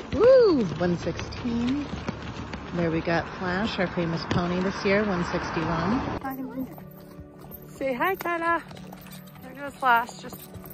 Woo! 116. There we got Flash, our famous pony this year, 161. Say hi, Kyla. There goes Flash, just